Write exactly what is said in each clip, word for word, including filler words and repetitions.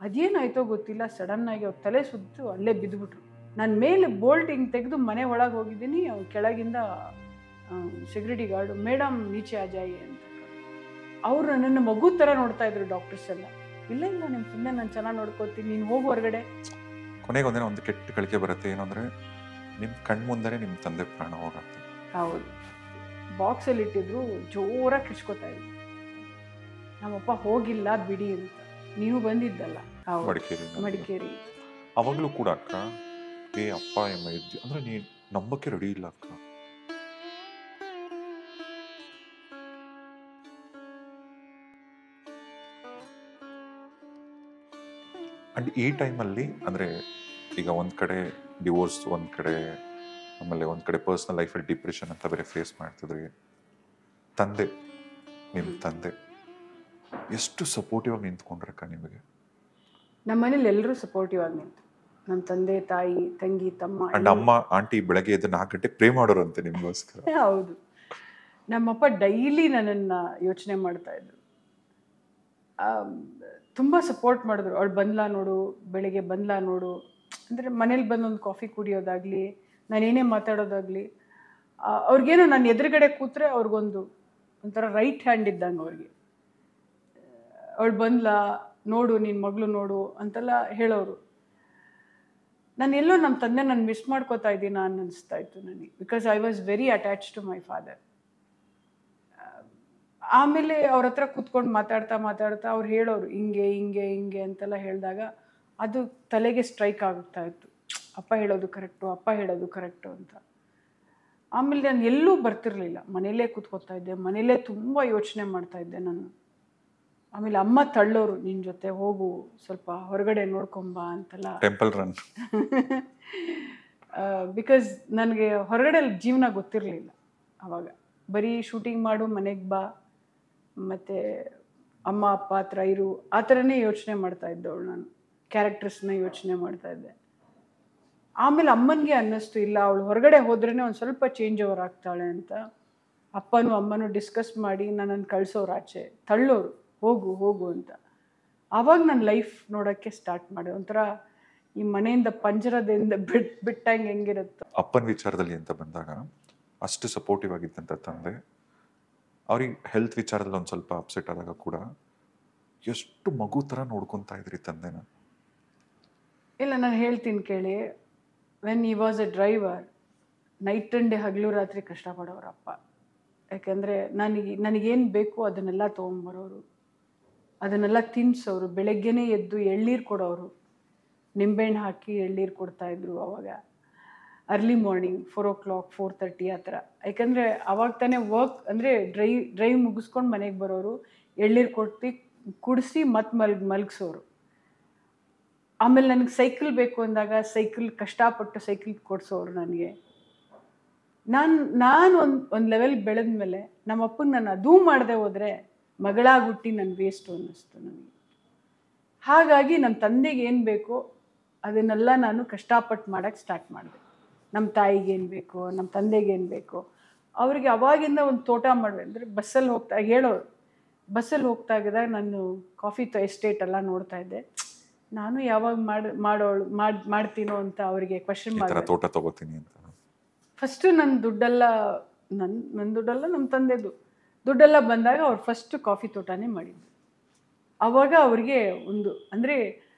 ಅದೇನಾಯ್ತೋ ಗೊತ್ತಿಲ್ಲ, ಸಡನ್ನಾಗಿ ಅವ್ರ ತಲೆ ಸುತ್ತು ಅಲ್ಲೇ ಬಿದ್ದುಬಿಟ್ರು. ನಾನು ಮೇಲೆ ಬೋಲ್ಟ್ ಹಿಂಗೆ ತೆಗೆದು ಮನೆ ಒಳಗೆ ಹೋಗಿದ್ದೀನಿ, ಅವ್ರು ಕೆಳಗಿಂದ ಸೆಕ್ಯೂರಿಟಿ ಗಾರ್ಡು ಮೇಡಮ್ ನೀಚೆ ಆಜಾಯಿ ಅಂತ. ಅವರು ನನ್ನ ಮಗು ಥರ ನೋಡ್ತಾ ಇದ್ರು ಡಾಕ್ಟರ್ಸ್ ಎಲ್ಲ. ಇಲ್ಲ ಇಲ್ಲ ನಿಮ್ಮ ತಂದೆ ನಾನು ಚೆನ್ನಾಗಿ ನೋಡ್ಕೋತೀನಿ, ನೀನು ಹೋಗು ಹೊರಗಡೆ. ಕೊನೆಗೆ ಒಂದಿನ ಒಂದು ಕೆಟ್ಟ ಗಳಿಕೆ ಬರುತ್ತೆ, ಏನಂದರೆ ನಿಮ್ಮ ಕಣ್ಣು ಮುಂದೆ ನಿಮ್ಮ ತಂದೆ ಪ್ರಾಣ ಹೋಗುತ್ತೆ. ಹೌದು, ಬಾಕ್ಸಲ್ಲಿ ಇಟ್ಟಿದ್ರು, ಜೋರಾಗಿ ಕಿರ್ಚ್ಕೋತಾ ಇದ್ರು. ನಮ್ಮಪ್ಪ ಹೋಗಿಲ್ಲ ಬಿಡಿ ಅಂತ. ನೀವು ಬಂದಿದ್ದಲ್ಲ ಮಡಿಕೇರಿ ಮಡಿಕೇರಿ ಅವಾಗಲೂ ಕೂಡ ಅಕ್ಕ ಏ ಅಪ್ಪ ಎಮ್ಮ ಇದ್ದಿ ಅಂದರೆ ನೀನು ನಂಬಕ್ಕೆ ರೆಡಿ ಇಲ್ಲ ಅಕ್ಕ. ಅಂಡ್ ಈ ಟೈಮಲ್ಲಿ ಅಂದರೆ ಈಗ ಒಂದು ಕಡೆ ಡಿವೋರ್ಸ್, ಒಂದು ಕಡೆ ಆಮೇಲೆ ಒಂದು ಕಡೆ ಪರ್ಸ್ನಲ್ ಲೈಫಲ್ಲಿ ಡಿಪ್ರೆಷನ್ ಅಂತ ಬೇರೆ ಫೇಸ್ ಮಾಡ್ತಿದ್ರಿ. ತಂದೆ ನಿಮ್ಮ ತಂದೆ ಎಷ್ಟು ಸಪೋರ್ಟಿವ್ ಆಗಿ ನಿಂತ್ಕೊಂಡ್ರಕ್ಕ ನಿಮಗೆ? ನಮ್ಮ ಮನೇಲಿ ಎಲ್ಲರೂ ಸಪೋರ್ಟಿವ್ ಆಗಿ ನಿಂತು, ನಮ್ಮ ತಂದೆ ತಾಯಿ ತಂಗಿ ತಮ್ಮ ಅಂಡ್ ಅಮ್ಮ ಆಂಟಿ ಬೆಳಗ್ಗೆ ಎದ್ದು ನಾಲ್ಕು ಗಂಟೆ ಪ್ರೇ ಮಾಡೋರಂತೆ ನಿಮಗೋಸ್ಕರ. ಹೌದು, ನಮ್ಮಪ್ಪ ಡೈಲಿ ನನ್ನನ್ನು ಯೋಚನೆ ಮಾಡ್ತಾ ಇದ್ರು, ತುಂಬ ಸಪೋರ್ಟ್ ಮಾಡಿದ್ರು. ಅವಳು ಬಂದ್ಲಾ ನೋಡು, ಬೆಳಗ್ಗೆ ಬಂದ್ಲಾ ನೋಡು ಅಂದರೆ ಮನೇಲಿ ಬಂದು ಒಂದು ಕಾಫಿ ಕುಡಿಯೋದಾಗಲಿ, ನಾನೇನೇ ಮಾತಾಡೋದಾಗಲಿ, ಅವ್ರಿಗೇನೋ ನಾನು ಎದುರುಗಡೆ ಕೂತ್ರೆ ಅವ್ರಿಗೊಂದು ಒಂಥರ ರೈಟ್ ಹ್ಯಾಂಡ್ ಇದ್ದಂಗೆ ಅವ್ರಿಗೆ. ಅವಳು ಬಂದ್ಲಾ ನೋಡು, ನಿನ್ನ ಮಗಳು ನೋಡು ಅಂತೆಲ್ಲ ಹೇಳೋರು. ನಾನು ಎಲ್ಲೋ ನಮ್ಮ ತಂದೆ ನಾನು ಮಿಸ್ ಮಾಡ್ಕೋತಾ ಇದ್ದೀನಿ ನಾನು ಅನಿಸ್ತಾ ಇತ್ತು ನನಗೆ, because I was very attach to my father. ಆಮೇಲೆ ಅವ್ರ ಹತ್ರ ಕೂತ್ಕೊಂಡು ಮಾತಾಡ್ತಾ ಮಾತಾಡ್ತಾ ಅವ್ರು ಹೇಳೋರು ಹಿಂಗೆ ಹಿಂಗೆ ಹಿಂಗೆ ಅಂತೆಲ್ಲ ಹೇಳಿದಾಗ ಅದು ತಲೆಗೆ ಸ್ಟ್ರೈಕ್ ಆಗುತ್ತಾ ಇತ್ತು. ಅಪ್ಪ ಹೇಳೋದು ಕರೆಕ್ಟು, ಅಪ್ಪ ಹೇಳೋದು ಕರೆಕ್ಟು ಅಂತ. ಆಮೇಲೆ ನಾನು ಎಲ್ಲೂ ಬರ್ತಿರ್ಲಿಲ್ಲ, ಮನೇಲೇ ಕೂತ್ಕೋತಾ ಇದ್ದೆ, ಮನೇಲೇ ತುಂಬ ಯೋಚನೆ ಮಾಡ್ತಾ ಇದ್ದೆ ನಾನು. ಆಮೇಲೆ ಅಮ್ಮ ತಳ್ಳೋರು, ನಿನ್ನ ಜೊತೆ ಹೋಗು, ಸ್ವಲ್ಪ ಹೊರಗಡೆ ನೋಡ್ಕೊಂಬ ಅಂತೆಲ್ಲ. Temple run. ಬಿಕಾಸ್ ನನಗೆ ಹೊರಗಡೆ ಜೀವನ ಗೊತ್ತಿರಲಿಲ್ಲ ಆವಾಗ. ಬರೀ ಶೂಟಿಂಗ್ ಮಾಡು, ಮನೆಗೆ ಬಾ, ಮತ್ತು ಅಮ್ಮ ಅಪ್ಪ ಹತ್ರ ಇರು, ಆ ಥರನೇ ಯೋಚನೆ ಮಾಡ್ತಾ ಇದ್ದವಳು ನಾನು. ಕ್ಯಾರೆಕ್ಟರ್ಸ್ನ ಯೋಚನೆ ಮಾಡ್ತಾ ಇದ್ದೆ. ಆಮೇಲೆ ಅಮ್ಮನಿಗೆ ಅನ್ನಿಸ್ತು, ಇಲ್ಲ ಅವಳು ಹೊರಗಡೆ ಹೋದ್ರೇ ಒಂದು ಸ್ವಲ್ಪ ಚೇಂಜ್ ಓವರ್ ಆಗ್ತಾಳೆ ಅಂತ. ಅಪ್ಪನೂ ಅಮ್ಮನೂ ಡಿಸ್ಕಸ್ ಮಾಡಿ ನನ್ನನ್ನು ಕಳಿಸೋರು ಆಚೆ, ತಳ್ಳೋರು, ಹೋಗು ಹೋಗು ಅಂತ. ಆವಾಗ ನನ್ನ ಲೈಫ್ ನೋಡೋಕ್ಕೆ ಸ್ಟಾರ್ಟ್ ಮಾಡಿ, ಒಂಥರ ಈ ಮನೆಯಿಂದ ಪಂಜರದಿಂದ ಬಿಟ್ ಬಿಟ್ಟಂಗೆ ಹೆಂಗಿರುತ್ತೋ. ಅಪ್ಪನ ವಿಚಾರದಲ್ಲಿ ಅಂತ ಬಂದಾಗ ಅಷ್ಟು ಸಪೋರ್ಟಿವ್ ಆಗಿದ್ದಂಥ ತಂದೆ ಅವ್ರಿಗೆ ಹೆಲ್ತ್ ವಿಚಾರದಲ್ಲಿ ಒಂದು ಸ್ವಲ್ಪ ಅಪ್ಸೆಟ್ ಆದಾಗ ಕೂಡ ಎಷ್ಟು ಮಗು ಥರ ನೋಡ್ಕೊತಾ ಇದ್ರಿ ತಂದೆನ? ಇಲ್ಲ, ನಾನು ಹೇಳ್ತೀನಿ ಕೇಳಿ. When he was a driver, night and day ಹಗಲು ರಾತ್ರಿ ಕಷ್ಟಪಡೋರು ಅಪ್ಪ. ಯಾಕೆಂದರೆ ನನಗೆ ನನಗೇನು ಬೇಕು ಅದನ್ನೆಲ್ಲ ತೊಗೊಂಬರೋರು, ಅದನ್ನೆಲ್ಲ ತಿನ್ನಿಸೋರು. ಬೆಳಗ್ಗೆನೇ ಎದ್ದು ಎಳ್ನೀರು ಕೊಡೋರು, ನಿಂಬೆಹಣ್ಣು ಹಾಕಿ ಎಳ್ನೀರು ಕೊಡ್ತಾಯಿದ್ರು ಅವಾಗ. Early morning four o'clock four thirty ಆ ಥರ. ಯಾಕಂದರೆ ಅವಾಗ ತಾನೇ ವರ್ಕ್ ಅಂದರೆ ಡ್ರೈ ಡ್ರೈವ್ ಮುಗಿಸ್ಕೊಂಡು ಮನೆಗೆ ಬರೋರು, ಎಳ್ನೀರು ಕೊಟ್ಟು ಕುಡಿಸಿ ಮತ್ತೆ ಮಲ್ಗ್ ಮಲಗಿಸೋರು. ಆಮೇಲೆ ನನಗೆ ಸೈಕಲ್ ಬೇಕು ಅಂದಾಗ ಸೈಕಲ್ ಕಷ್ಟಪಟ್ಟು ಸೈಕಲ್ ಕೊಡಿಸೋರು ನನಗೆ. ನಾನು ನಾನು ಒಂದು ಒಂದು ಲೆವೆಲ್ ಬೆಳೆದ ಮೇಲೆ ನಮ್ಮ ಅಪ್ಪಗೆ ನಾನು ಅದೂ ಮಾಡದೆ ಹೋದರೆ ಮಗಳಾಗಿ ಹುಟ್ಟಿ ನನ್ನ ವೇಸ್ಟು ಅನ್ನಿಸ್ತು ನನಗೆ. ಹಾಗಾಗಿ ನಮ್ಮ ತಂದೆಗೆ ಏನು ಬೇಕೋ ಅದನ್ನೆಲ್ಲ ನಾನು ಕಷ್ಟಪಟ್ಟು ಮಾಡೋಕ್ಕೆ ಸ್ಟಾರ್ಟ್ ಮಾಡಿದೆ. ನಮ್ಮ ತಾಯಿಗೇನು ಬೇಕೋ, ನಮ್ಮ ತಂದೆಗೇನು ಬೇಕೋ, ಅವರಿಗೆ ಅವಾಗಿಂದ ಒಂದು ತೋಟ ಮಾಡಬೇಕು ಅಂದರೆ ಬಸ್ಸಲ್ಲಿ ಹೋಗ್ತಾ ಹೇಳೋರು. ಬಸ್ಸಲ್ಲಿ ಹೋಗ್ತಾ ಇದ್ದಾಗ ನಾನು ಕಾಫಿ ತ ಎಸ್ಟೇಟ್ ಎಲ್ಲ ನೋಡ್ತಾ ಇದ್ದೆ. ನಾನು ಯಾವಾಗ ಮಾಡಿ ಮಾಡೋಳು ಮಾಡಿ ಮಾಡ್ತೀನೋ ಅಂತ ಅವರಿಗೆ ಕ್ವಶನ್ ಮಾಡಿ ತೋಟ ತಗೋತೀನಿ ಅಂತ. ಫಸ್ಟು ನನ್ನ ದುಡ್ಡೆಲ್ಲ ನನ್ನ ನನ್ನ ದುಡ್ಡೆಲ್ಲ ನಮ್ಮ ತಂದೆದು ದುಡ್ಡೆಲ್ಲ ಬಂದಾಗ ಅವ್ರು ಫಸ್ಟು ಕಾಫಿ ತೋಟನೇ ಮಾಡಿದ್ದು. ಆವಾಗ ಅವ್ರಿಗೆ ಒಂದು ಅಂದರೆ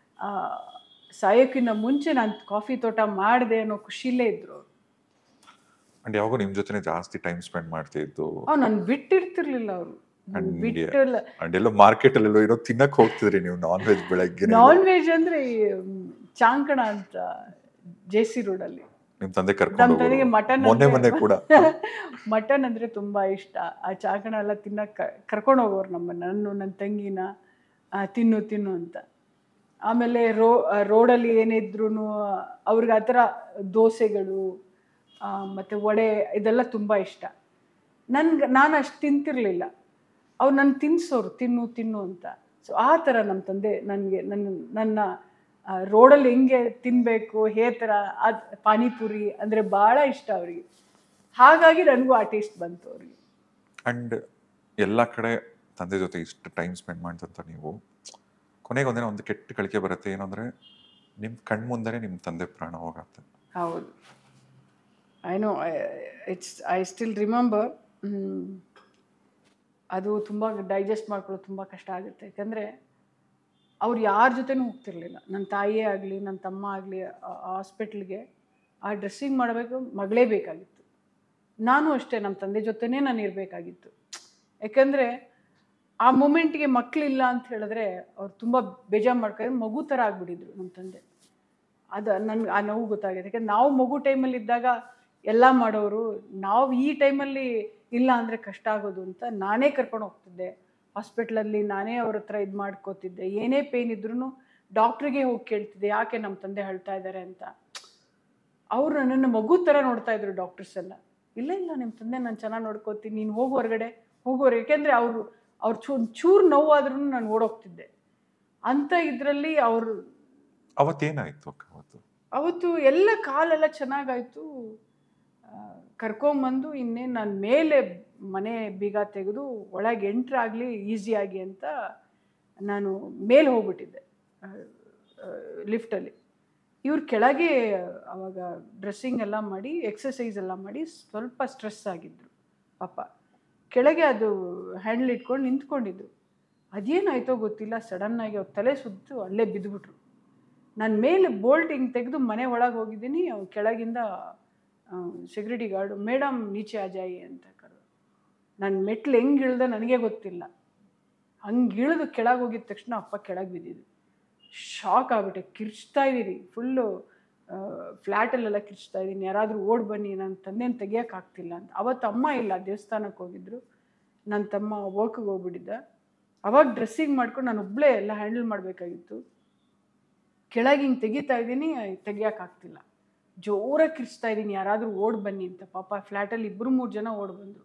ಸಾಯೋಕ್ಕಿಂತ ಮುಂಚೆ ನಾನು ಕಾಫಿ ತೋಟ ಮಾಡಿದೆ ಅನ್ನೋ ಖುಷಿಲೇ ಇದ್ರು ಅವರು. ಅಂಡ್ ಯಾವಾಗ ನಿಮ್ಮ ಜೊತೆ ಜಾಸ್ತಿ ಟೈಮ್ ಸ್ಪೆಂಡ್ ಮಾಡ್ತಾ ಇದ್ದು? ಅವ್ರು ನಾನು ಬಿಟ್ಟಿರ್ತಿರ್ಲಿಲ್ಲ ಅವರು. ಬಿಟ್ಟಿಲ್ಲ. ಅಂಡ್ ಎಲ್ಲೋ ಮಾರ್ಕೆಟ್ ಅಲ್ಲಿ ಏನೋ ತಿನ್ನಕ್ಕೆ ಹೋಗ್ತಿದ್ರಿ ನೀವು ನಾನ್ ವೆಜ್ ಬೆಳಗ್ಗೆ? ನಾನ್ ವೆಜ್ ಅಂದ್ರೆ ಚಾಂಕಣ ಅಂತ ಜೆ ಸಿ ರೋಡಲ್ಲಿ ನಿಮ್ಮ ತಂದೆ ಕರ್ಕೊಂಡು ನಮ್ಮ ತಂದೆಗೆ ಮಟನ್ ಮೊನ್ನೆ ಮೊನ್ನೆ ಕೂಡ ಮಟನ್ ಅಂದರೆ ತುಂಬ ಇಷ್ಟ. ಆ ಚಾಕಣ ಎಲ್ಲ ತಿನ್ನಕ್ಕೆ ಕರ್ಕೊಂಡು ಹೋಗೋರು ನಮ್ಮನ್ನು, ನನ್ನ ನನ್ನ ತಂಗಿನ ತಿನ್ನು ತಿನ್ನು ಅಂತ. ಆಮೇಲೆ ರೋ ರೋಡಲ್ಲಿ ಏನಿದ್ರು ಅವ್ರಿಗೆ ಆ ಥರ ದೋಸೆಗಳು ಮತ್ತು ವಡೆ ಇದೆಲ್ಲ ತುಂಬ ಇಷ್ಟ. ನನ್ಗೆ ನಾನು ಅಷ್ಟು ತಿಂತಿರಲಿಲ್ಲ, ಅವ್ರು ನನ್ನ ತಿನ್ನಿಸೋರು ತಿನ್ನು ತಿನ್ನು ಅಂತ. ಸೊ ಆ ಥರ ನಮ್ಮ ತಂದೆ ನನಗೆ ನನ್ನ ನನ್ನ ರೋಡಲ್ಲಿ ಹೆಂಗೆ ತಿನ್ನಬೇಕು ಹೇ ಥರ ಅದು ಪಾನಿಪುರಿ ಅಂದರೆ ಭಾಳ ಇಷ್ಟ ಅವರಿಗೆ. ಹಾಗಾಗಿ ನನಗೂ ಆ ಟೇಸ್ಟ್ ಬಂತು ಅವ್ರಿಗೆ. ಆ್ಯಂಡ್ ಎಲ್ಲ ಕಡೆ ತಂದೆ ಜೊತೆ ಇಷ್ಟು ಟೈಮ್ ಸ್ಪೆಂಡ್ ಮಾಡ್ತಂತ ನೀವು ಕೊನೆಗೆ ಒಂದಿನ ಒಂದು ಕೆಟ್ಟ ಗಳಿಕೆ ಬರುತ್ತೆ, ಏನಂದರೆ ನಿಮ್ಮ ಕಣ್ಣು ಮುಂದೆ ನಿಮ್ಮ ತಂದೆ ಪ್ರಾಣ ಹೋಗತ್ತೆ. ಹೌದು, I know, it's I still remember. ಅದು ತುಂಬ ಡೈಜೆಸ್ಟ್ ಮಾಡ್ಕೊಳ್ಳೋದು ತುಂಬ ಕಷ್ಟ ಆಗುತ್ತೆ. ಯಾಕಂದರೆ ಅವ್ರು ಯಾರ ಜೊತೆನೂ ಹೋಗ್ತಿರ್ಲಿಲ್ಲ. ನನ್ನ ತಾಯಿಯೇ ಆಗಲಿ, ನನ್ನ ತಮ್ಮ ಆಗಲಿ ಹಾಸ್ಪಿಟ್ಲಿಗೆ ಆ ಡ್ರೆಸ್ಸಿಂಗ್ ಮಾಡಬೇಕು ಮಗಳೇ ಬೇಕಾಗಿತ್ತು. ನಾನು ಅಷ್ಟೇ, ನಮ್ಮ ತಂದೆ ಜೊತೆನೇ ನಾನು ಇರಬೇಕಾಗಿತ್ತು. ಯಾಕಂದರೆ ಆ ಮೂಮೆಂಟ್ಗೆ ಮಕ್ಕಳಿಲ್ಲ ಅಂತ ಹೇಳಿದ್ರೆ ಅವ್ರು ತುಂಬ ಬೇಜಾರು ಮಾಡ್ಕೊಂಡು ಮಗು ಥರ ಆಗಿಬಿಟ್ಟಿದ್ರು ನಮ್ಮ ತಂದೆ. ಅದು ನನ್ಗೆ ಆ ನೋವು ಗೊತ್ತಾಗಿದೆ. ಯಾಕಂದ್ರೆ ನಾವು ಮಗು ಟೈಮಲ್ಲಿ ಇದ್ದಾಗ ಎಲ್ಲ ಮಾಡೋರು, ನಾವು ಈ ಟೈಮಲ್ಲಿ ಇಲ್ಲ ಅಂದರೆ ಕಷ್ಟ ಆಗೋದು ಅಂತ ನಾನೇ ಕರ್ಕೊಂಡು ಹೋಗ್ತಿದ್ದೆ ಹಾಸ್ಪಿಟ್ಲಲ್ಲಿ. ನಾನೇ ಅವ್ರ ಹತ್ರ ಇದು ಮಾಡ್ಕೋತಿದ್ದೆ. ಏನೇ ಪೇಯ್ನ್ ಇದ್ರೂ ಡಾಕ್ಟ್ರಿಗೆ ಹೋಗಿ ಕೇಳ್ತಿದ್ದೆ, ಯಾಕೆ ನಮ್ಮ ತಂದೆ ಅಳ್ತಾ ಇದ್ದಾರೆ ಅಂತ. ಅವರು ನನ್ನನ್ನು ಮಗು ಥರ ನೋಡ್ತಾ ಇದ್ರು ಡಾಕ್ಟರ್ಸ್ ಎಲ್ಲ. ಇಲ್ಲ ಇಲ್ಲ ನಿಮ್ಮ ತಂದೆ ನಾನು ಚೆನ್ನಾಗಿ ನೋಡ್ಕೋತೀನಿ, ನೀನು ಹೋಗು ಹೊರಗಡೆ ಹೋಗೋರು. ಯಾಕೆಂದರೆ ಅವರು ಅವ್ರು ಚೂ ಚೂರು ನೋವಾದ್ರೂ ನಾನು ಓಡೋಗ್ತಿದ್ದೆ ಅಂತ. ಇದರಲ್ಲಿ ಅವರು ಅವತ್ತೇನಾಯಿತು ಅಕ್ಕ? ಅವತ್ತು ಅವತ್ತು ಎಲ್ಲ ಕಾಲೆಲ್ಲ ಚೆನ್ನಾಗಾಯಿತು. ಕರ್ಕೊಂಬಂದು ಇನ್ನೇನು ನಾನು ಮೇಲೆ ಮನೆ ಬೀಗ ತೆಗೆದು ಒಳಗೆ ಎಂಟ್ರಾಗಲಿ ಈಸಿಯಾಗಿ ಅಂತ ನಾನು ಮೇಲೆ ಹೋಗ್ಬಿಟ್ಟಿದ್ದೆ ಲಿಫ್ಟಲ್ಲಿ. ಇವ್ರು ಕೆಳಗೆ ಆವಾಗ ಡ್ರೆಸ್ಸಿಂಗ್ ಎಲ್ಲ ಮಾಡಿ ಎಕ್ಸಸೈಸ್ ಎಲ್ಲ ಮಾಡಿ ಸ್ವಲ್ಪ ಸ್ಟ್ರೆಸ್ ಆಗಿದ್ದರು ಪಾಪ. ಕೆಳಗೆ ಅದು ಹ್ಯಾಂಡಲ್ ಇಟ್ಕೊಂಡು ನಿಂತ್ಕೊಂಡಿದ್ರು. ಅದೇನಾಯ್ತೋ ಗೊತ್ತಿಲ್ಲ, ಸಡನ್ನಾಗಿ ಅವ್ರ ತಲೆ ಸುತ್ತು ಅಲ್ಲೇ ಬಿದ್ದುಬಿಟ್ರು. ನಾನು ಮೇಲೆ ಬೋಲ್ಟ್ ಹಿಂಗೆ ತೆಗೆದು ಮನೆ ಒಳಗೆ ಹೋಗಿದ್ದೀನಿ. ಅವ್ನು ಕೆಳಗಿಂದ ಸೆಕ್ಯೂರಿಟಿ ಗಾರ್ಡು, ಮೇಡಮ್ ನೀಚೆ ಆಜಾಯಿ ಅಂತ ಕರೆದು. ನಾನು ಮೆಟ್ಲು ಹೆಂಗೆ ಇಳ್ದೆ ನನಗೆ ಗೊತ್ತಿಲ್ಲ. ಹಂಗೆ ಇಳಿದು ಕೆಳಗೆ ಹೋಗಿದ ತಕ್ಷಣ ಅಪ್ಪ ಕೆಳಗೆ ಬಿದ್ದಿದ್ದು. ಶಾಕ್ ಆಗ್ಬಿಟ್ಟೆ. ಕಿರ್ಚ್ತಾ ಇದ್ದೀರಿ ಫುಲ್ಲು, ಫ್ಲ್ಯಾಟಲ್ಲೆಲ್ಲ ಕಿರ್ಚ್ತಾ ಇದ್ದೀನಿ. ಯಾರಾದರೂ ಓಡ್ ಬನ್ನಿ, ನನ್ನ ತಂದೆನ ತೆಗಿಯೋಕ್ಕಾಗ್ತಿಲ್ಲ ಅಂತ. ಅವತ್ತು ಅಮ್ಮ ಇಲ್ಲ, ದೇವಸ್ಥಾನಕ್ಕೆ ಹೋಗಿದ್ರು. ನನ್ನ ತಮ್ಮ ವರ್ಕ್ಗೆ ಹೋಗ್ಬಿಟ್ಟಿದ್ದ. ಅವಾಗ ಡ್ರೆಸ್ಸಿಂಗ್ ಮಾಡ್ಕೊಂಡು ನಾನು ಒಬ್ಬಳೇ ಎಲ್ಲ ಹ್ಯಾಂಡಲ್ ಮಾಡಬೇಕಾಗಿತ್ತು. ಕೆಳಗೆ ಹಿಂಗೆ ತೆಗಿತಾ ಇದ್ದೀನಿ, ತೆಗಿಯೋಕ್ಕಾಗ್ತಿಲ್ಲ. ಜೋರಾಗಿ ಕಿರ್ಚ್ತಾ ಇದ್ದೀನಿ, ಯಾರಾದರೂ ಓಡ್ ಬನ್ನಿ ಅಂತ. ಪಾಪ ಫ್ಲ್ಯಾಟಲ್ಲಿ ಇಬ್ಬರು ಮೂರು ಜನ ಓಡ್ ಬಂದರು.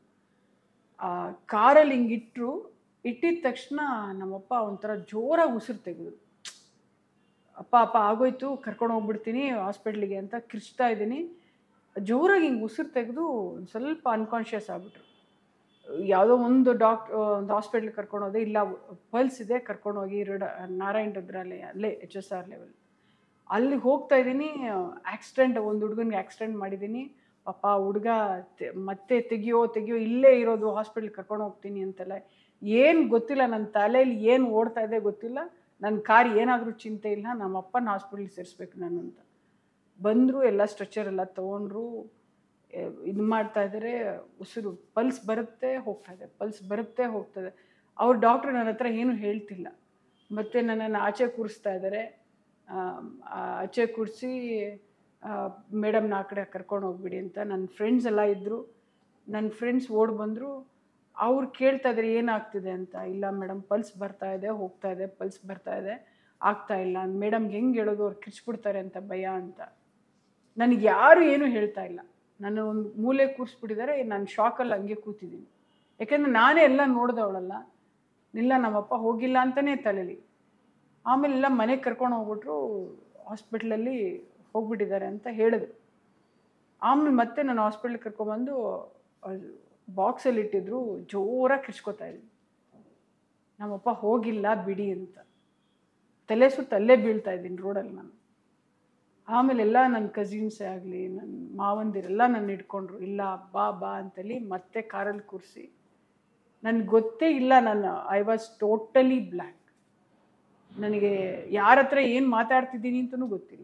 ಕಾರಲ್ಲಿ ಹಿಂಗೆ ಇಟ್ಟರು. ಇಟ್ಟಿದ ತಕ್ಷಣ ನಮ್ಮಪ್ಪ ಒಂಥರ ಜೋರಾಗಿ ಉಸಿರು ತೆಗೆದ್ರು. ಅಪ್ಪ ಅಪ್ಪ ಆಗೋಯ್ತು, ಕರ್ಕೊಂಡು ಹೋಗ್ಬಿಡ್ತೀನಿ ಹಾಸ್ಪಿಟ್ಲಿಗೆ ಅಂತ ಕಿರ್ಚ್ತಾ ಇದ್ದೀನಿ. ಜೋರಾಗಿ ಹಿಂಗೆ ಉಸಿರು ತೆಗೆದು ಒಂದು ಸ್ವಲ್ಪ ಅನ್ಕಾನ್ಷಿಯಸ್ ಆಗಿಬಿಟ್ರು. ಯಾವುದೋ ಒಂದು ಡಾಕ್ಟ್ ಒಂದು ಹಾಸ್ಪಿಟ್ಲಿಗೆ ಕರ್ಕೊಂಡು ಹೋದೆ. ಇಲ್ಲ ಪಲ್ಸ್ ಇದೆ, ಕರ್ಕೊಂಡೋಗಿ ರುಡ ನಾರಾಯಣ ರುದ್ರಾಲಯ ಅಲ್ಲೇ ಎಚ್ ಎಸ್ ಆರ್ ಲೆವೆಲ್ ಅಲ್ಲಿ ಹೋಗ್ತಾ ಇದ್ದೀನಿ. ಆಕ್ಸಿಡೆಂಟ್, ಒಂದು ಹುಡುಗನಿಗೆ ಆಕ್ಸಿಡೆಂಟ್ ಮಾಡಿದ್ದೀನಿ. ಪಾಪ ಹುಡುಗ ಮತ್ತೆ ತೆಗಿಯೋ ತೆಗಿಯೋ ಇಲ್ಲೇ ಇರೋದು, ಹಾಸ್ಪಿಟ್ಲಿಗೆ ಕರ್ಕೊಂಡು ಹೋಗ್ತೀನಿ ಅಂತೆಲ್ಲ. ಏನು ಗೊತ್ತಿಲ್ಲ, ನನ್ನ ತಲೆಯಲ್ಲಿ ಏನು ಓಡ್ತಾ ಇದೆ ಗೊತ್ತಿಲ್ಲ. ನನ್ನ ಕಾರ್ ಏನಾದರೂ ಚಿಂತೆ ಇಲ್ಲ, ನಮ್ಮ ಅಪ್ಪನ ಹಾಸ್ಪಿಟ್ಲಿಗೆ ಸೇರಿಸ್ಬೇಕು ನಾನು ಅಂತ. ಬಂದರು, ಎಲ್ಲ ಸ್ಟ್ರೆಚರ್ ಎಲ್ಲ ತೊಗೊಂಡ್ರು, ಇದು ಮಾಡ್ತಾ ಇದ್ದಾರೆ. ಉಸಿರು ಪಲ್ಸ್ ಬರುತ್ತೆ ಹೋಗ್ತಾ ಇದೆ, ಪಲ್ಸ್ ಬರುತ್ತೆ ಹೋಗ್ತದೆ. ಅವ್ರು ಡಾಕ್ಟ್ರು ನನ್ನ ಹತ್ರ ಏನೂ ಹೇಳ್ತಿಲ್ಲ. ಮತ್ತು ನನ್ನನ್ನು ಆಚೆ ಕೂರಿಸ್ತಾ ಇದ್ದಾರೆ. ಆಚೆ ಕೂರಿಸಿ ಮೇಡಮ್ನ ಆ ಕಡೆ ಕರ್ಕೊಂಡು ಹೋಗ್ಬಿಡಿ ಅಂತ. ನನ್ನ ಫ್ರೆಂಡ್ಸ್ ಎಲ್ಲ ಇದ್ದರು. ನನ್ನ ಫ್ರೆಂಡ್ಸ್ ಓಡ್ ಬಂದರು. ಅವ್ರು ಕೇಳ್ತಾ ಇದ್ದಾರೆ ಏನಾಗ್ತಿದೆ ಅಂತ. ಇಲ್ಲ ಮೇಡಮ್, ಪಲ್ಸ್ ಬರ್ತಾ ಇದೆ ಹೋಗ್ತಾ ಇದೆ, ಪಲ್ಸ್ ಬರ್ತಾ ಇದೆ ಆಗ್ತಾ ಇಲ್ಲ. ಮೇಡಮ್ಗೆ ಹೆಂಗೆ ಹೇಳೋದು, ಅವ್ರು ಕಿರ್ಚ್ಬಿಡ್ತಾರೆ ಅಂತ ಭಯ ಅಂತ. ನನಗೆ ಯಾರು ಏನೂ ಹೇಳ್ತಾ ಇಲ್ಲ. ನನ್ನ ಒಂದು ಮೂಲೆ ಕೂರಿಸ್ಬಿಟ್ಟಿದ್ದಾರೆ. ನಾನು ಶಾಕಲ್ಲಿ ಹಂಗೆ ಕೂತಿದ್ದೀನಿ. ಯಾಕೆಂದರೆ ನಾನೇ ಎಲ್ಲ ನೋಡಿದವಳಲ್ಲ. ಇಲ್ಲ ನಮ್ಮಪ್ಪ ಹೋಗಿಲ್ಲ ಅಂತಲೇ ತಲೆಲಿ. ಆಮೇಲೆ ಎಲ್ಲ ಮನೆಗೆ ಕರ್ಕೊಂಡು ಹೋಗ್ಬಿಟ್ರು. ಹಾಸ್ಪಿಟ್ಲಲ್ಲಿ ಹೋಗ್ಬಿಟ್ಟಿದ್ದಾರೆ ಅಂತ ಹೇಳಿದ್ರು. ಆಮೇಲೆ ಮತ್ತೆ ನಾನು ಹಾಸ್ಪಿಟ್ಲಿಗೆ ಕರ್ಕೊಂಬಂದು ಬಾಕ್ಸಲ್ಲಿ ಇಟ್ಟಿದ್ರು. ಜೋರಾಗಿ ಕಿರ್ಚ್ಕೊತಾ ಇದ್ದೀನಿ, ನಮ್ಮಪ್ಪ ಹೋಗಿಲ್ಲ ಬಿಡಿ ಅಂತ. ತಲೆ ಸುತ್ತ ಅಲ್ಲೇ ಬೀಳ್ತಾ ಇದ್ದೀನಿ ರೋಡಲ್ಲಿ ನಾನು. ಆಮೇಲೆ ಎಲ್ಲ ನನ್ನ ಕಸಿನ್ಸೇ ಆಗಲಿ, ನನ್ನ ಮಾವಂದಿರೆಲ್ಲ ನನ್ನ ಹಿಡ್ಕೊಂಡ್ರು. ಇಲ್ಲ ಬಾ ಬಾ ಅಂತೇಳಿ ಮತ್ತೆ ಕಾರಲ್ಲಿ ಕೂರಿಸಿ. ನನಗೆ ಗೊತ್ತೇ ಇಲ್ಲ, ನಾನು ಐ ವಾಸ್ ಟೋಟಲಿ ಬ್ಲ್ಯಾಕ್. ನನಗೆ ಯಾರ ಹತ್ರ ಏನು ಮಾತಾಡ್ತಿದ್ದೀನಿ ಅಂತಲೂ ಗೊತ್ತಿಲ್ಲ.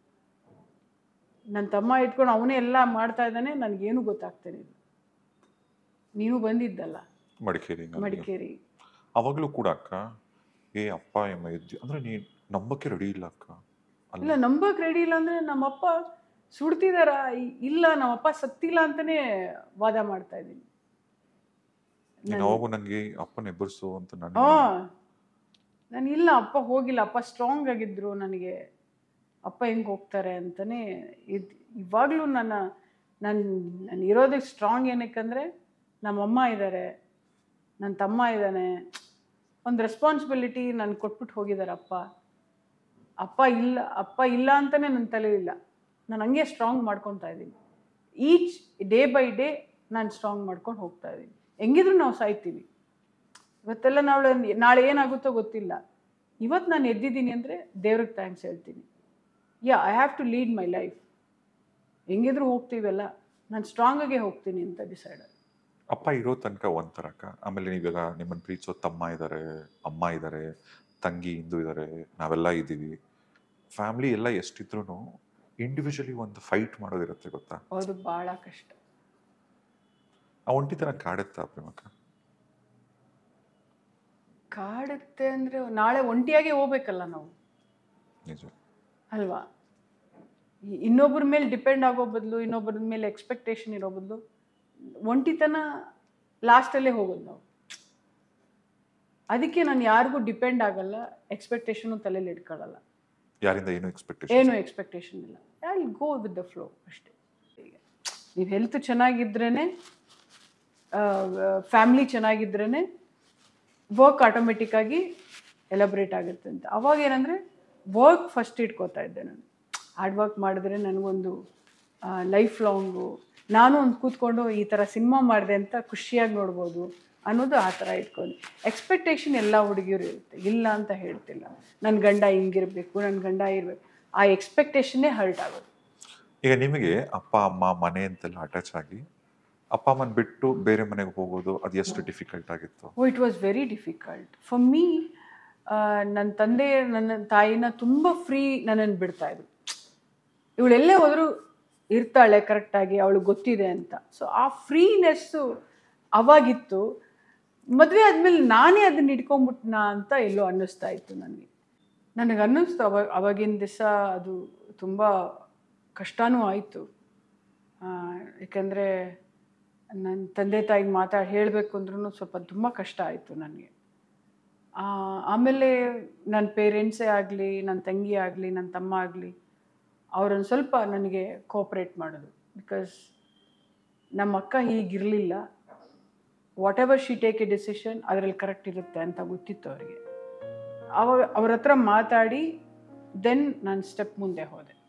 ನನ್ನ ತಮ್ಮ ಇಟ್ಕೊಂಡು ಅವನೇ ಎಲ್ಲ ಮಾಡ್ತಾ ಇದ್ದಾನೆ, ನನಗೇನು ಗೊತ್ತಾಗ್ತಾನೆ ಇಲ್ಲ. ನೀನು ಬಂದಿದ್ದಲ್ಲ ಮಡಿಕೇರಿ ಮಡಿಕೇರಿ ಅವಾಗಲೂ ಕೂಡ ಅಕ್ಕ, ಏ ಅಪ್ಪ ಎಮ್ಮ ಇದ್ದಿ ಅಂದರೆ ನೀನು ನಂಬಕ್ಕೆ ರೆಡಿ ಇಲ್ಲ ಅಕ್ಕ. ಇಲ್ಲ, ನಂಬಕ್ಕೆ ರೆಡಿ ಇಲ್ಲ ಅಂದರೆ ನಮ್ಮಪ್ಪ ಸುಡ್ತಿದಾರ, ಇಲ್ಲ ನಮ್ಮಪ್ಪ ಸತ್ತಿಲ್ಲ ಅಂತಲೇ ವಾದ ಮಾಡ್ತಾ ಇದ್ದೀನಿ. ಅವಾಗೂ ನನಗೆ ಅಪ್ಪನ ಎಬ್ಬರಿಸು ಅಂತ ನಾನು ಹಾಂ ನಾನು ಇಲ್ಲ ಅಪ್ಪ ಹೋಗಿಲ್ಲ, ಅಪ್ಪ ಸ್ಟ್ರಾಂಗ್ ಆಗಿದ್ರು. ನನಗೆ ಅಪ್ಪ ಹೆಂಗೆ ಹೋಗ್ತಾರೆ ಅಂತಲೇ ಇದು. ಇವಾಗಲೂ ನನ್ನ ನನ್ನ ನಾನು ಇರೋದಕ್ಕೆ ಸ್ಟ್ರಾಂಗ್ ಏನಕ್ಕಂದರೆ ನಮ್ಮಮ್ಮ ಇದ್ದಾರೆ, ನನ್ನ ತಮ್ಮ ಇದ್ದಾನೆ. ಒಂದು ರೆಸ್ಪಾನ್ಸಿಬಿಲಿಟಿ ನಾನು ಕೊಟ್ಬಿಟ್ಟು ಹೋಗಿದ್ದಾರೆ ಅಪ್ಪ. ಅಪ್ಪ ಇಲ್ಲ ಅಪ್ಪ ಇಲ್ಲ ಅಂತಲೇ ನನ್ನ ತಲೆ ಇಲ್ಲ. ನಾನು ಹಂಗೆ ಸ್ಟ್ರಾಂಗ್ ಮಾಡ್ಕೊತಾ ಇದ್ದೀನಿ. ಈಚ್ ಡೇ ಬೈ ಡೇ ನಾನು ಸ್ಟ್ರಾಂಗ್ ಮಾಡ್ಕೊಂಡು ಹೋಗ್ತಾ ಇದ್ದೀನಿ. ಹೆಂಗಿದ್ರು ನಾವು ಸಾಯ್ತೀವಿ. ಇವತ್ತೆಲ್ಲ ನಾಳೆ ನಾಳೆ ಏನಾಗುತ್ತೋ ಗೊತ್ತಿಲ್ಲ. ಇವತ್ತು ನಾನು ಎದ್ದಿದ್ದೀನಿ ಅಂದರೆ ದೇವ್ರಿಗೆ ಥ್ಯಾಂಕ್ಸ್ ಹೇಳ್ತೀನಿ. Yeah I have to lead my life. ಹೆಂಗಿದ್ರು ಹೋಗ್ತೀವಲ್ಲ, ನಾನು ಸ್ಟ್ರಾಂಗಾಗೆ ಹೋಗ್ತೀನಿ ಅಂತ ಡಿಸೈಡ್. ಅಪ್ಪ ಇರೋ ತನಕ ಒಂಥರಕ್ಕ, ಆಮೇಲೆ ನೀವಾಗ ನಿಮ್ಮನ್ನು ಪ್ರೀತಿಸೋ ತಮ್ಮ ಇದ್ದಾರೆ, ಅಮ್ಮ ಇದ್ದಾರೆ, ತಂಗಿ ಇಂದು ಇದ್ದಾರೆ, ನಾವೆಲ್ಲ ಇದ್ದೀವಿ. ಫ್ಯಾಮಿಲಿ ಎಲ್ಲ ಎಷ್ಟಿದ್ರು ಇಂಡಿವಿಜುವಲಿ ಒಂದು ಫೈಟ್ ಮಾಡೋದಿರುತ್ತೆ ಗೊತ್ತಾ? ಅದು ಭಾಳ ಕಷ್ಟ. ಆ ಒಂಟಿತನ ಕಾಡುತ್ತಾ ಪ್ರೇಮಕ್ಕ? ಕಾಡುತ್ತೆ ಅಂದರೆ ನಾಳೆ ಒಂಟಿಯಾಗೆ ಹೋಗ್ಬೇಕಲ್ಲ ನಾವು, ನಿಜ ಅಲ್ವಾ? ಇನ್ನೊಬ್ಬರ ಮೇಲೆ ಡಿಪೆಂಡ್ ಆಗೋ ಬದಲು, ಇನ್ನೊಬ್ಬರ ಮೇಲೆ ಎಕ್ಸ್ಪೆಕ್ಟೇಷನ್ ಇರೋ ಬದಲು ಒಂಟಿತನ ಲಾಸ್ಟಲ್ಲೇ ಹೋಗೋದು ನಾವು. ಅದಕ್ಕೆ ನಾನು ಯಾರಿಗೂ ಡಿಪೆಂಡ್ ಆಗಲ್ಲ, ಎಕ್ಸ್ಪೆಕ್ಟೇಷನು ತಲೆಯಲ್ಲಿ ಇಟ್ಕೊಳ್ಳಲ್ಲ. ಯಾರಿಂದ ಏನು ಎಕ್ಸ್ಪೆಕ್ಟೇಷನ್? ಏನು ಎಕ್ಸ್ಪೆಕ್ಟೇಷನ್ ಇಲ್ಲ. I will go with the flow ಅಷ್ಟೇ. ಈಗ ನೀವು ಹೆಲ್ತ್ ಚೆನ್ನಾಗಿದ್ರೇ, ಫ್ಯಾಮ್ಲಿ ಚೆನ್ನಾಗಿದ್ರೇ ವರ್ಕ್ ಆಟೋಮೆಟಿಕ್ಕಾಗಿ ಎಲಬ್ರೇಟ್ ಆಗುತ್ತೆ ಅಂತ. ಅವಾಗ ಏನಂದರೆ ವರ್ಕ್ ಫಸ್ಟ್ ಇಟ್ಕೋತಾ ಇದ್ದೆ ನಾನು. ಹಾರ್ಡ್ ವರ್ಕ್ ಮಾಡಿದ್ರೆ ನನಗೊಂದು ಲೈಫ್ ಲಾಂಗು ನಾನು ಒಂದು ಕೂತ್ಕೊಂಡು ಈ ಥರ ಸಿನಿಮಾ ಮಾಡಿದೆ ಅಂತ ಖುಷಿಯಾಗಿ ನೋಡ್ಬೋದು ಅನ್ನೋದು ಆ ಥರ ಇಟ್ಕೊಂಡು. ಎಕ್ಸ್ಪೆಕ್ಟೇಷನ್ ಎಲ್ಲ ಹುಡುಗಿಯರು ಇರುತ್ತೆ, ಇಲ್ಲ ಅಂತ ಹೇಳ್ತಿಲ್ಲ. ನನ್ನ ಗಂಡ ಹಿಂಗಿರಬೇಕು, ನನ್ನ ಗಂಡ ಇರಬೇಕು, ಆ ಎಕ್ಸ್ಪೆಕ್ಟೇಷನ್ನೇ ಹರ್ಟ್ ಆಗೋದು. ಈಗ ನಿಮಗೆ ಅಪ್ಪ ಅಮ್ಮ ಮನೆ ಅಂತೆಲ್ಲ ಅಟ್ಯಾಚ್ ಆಗಿ ಅಪ್ಪ ಅಮ್ಮನ ಬಿಟ್ಟು ಬೇರೆ ಮನೆಗೆ ಹೋಗೋದು ಅದು ಎಷ್ಟು ಡಿಫಿಕಲ್ಟ್ ಆಗಿತ್ತು? Oh it was very difficult for me. ನನ್ನ ತಂದೆ ನನ್ನ ತಾಯಿನ ತುಂಬ ಫ್ರೀ ನನ್ನನ್ನು ಬಿಡ್ತಾಯಿದ್ರು. ಇವಳೆಲ್ಲೇ ಹೋದರೂ ಇರ್ತಾಳೆ ಕರೆಕ್ಟಾಗಿ, ಅವಳಿಗೆ ಗೊತ್ತಿದೆ ಅಂತ. ಸೊ ಆ ಫ್ರೀನೆಸ್ಸು ಅವಾಗಿತ್ತು. ಮದುವೆ ಆದಮೇಲೆ ನಾನೇ ಅದನ್ನ ಇಟ್ಕೊಂಡ್ಬಿಟ್ನಾ ಅಂತ ಎಲ್ಲೋ ಅನ್ನಿಸ್ತಾ ಇತ್ತು ನನಗೆ. ನನಗೆ ಅನ್ನಿಸ್ತು ಅವಾಗ ಅವಾಗಿನ ದಿವಸ ಅದು ತುಂಬ ಕಷ್ಟನೂ ಆಯಿತು. ಏಕೆಂದರೆ ನನ್ನ ತಂದೆ ತಾಯಿಗೆ ಮಾತಾಡಿ ಹೇಳಬೇಕು ಅಂದ್ರೂ ಸ್ವಲ್ಪ ತುಂಬ ಕಷ್ಟ ಆಯಿತು ನನಗೆ. ಆಮೇಲೆ ನನ್ನ ಪೇರೆಂಟ್ಸೇ ಆಗಲಿ, ನನ್ನ ತಂಗಿ ಆಗಲಿ, ನನ್ನ ತಮ್ಮ ಆಗಲಿ, ಅವರೊಂದು ಸ್ವಲ್ಪ ನನಗೆ ಕೋಪ್ರೇಟ್ ಮಾಡೋದು. ಬಿಕಾಸ್ ನಮ್ಮ ಅಕ್ಕ ಹೀಗಿರಲಿಲ್ಲ, whatever she take a decision ಅದರಲ್ಲಿ ಕರೆಕ್ಟ್ ಇರುತ್ತೆ ಅಂತ ಗೊತ್ತಿತ್ತು ಅವರಿಗೆ. ಆವಾಗ ಅವ್ರ ಹತ್ರ ಮಾತಾಡಿ ದೆನ್ ನಾನು ಸ್ಟೆಪ್ ಮುಂದೆ ಹೋದೆ.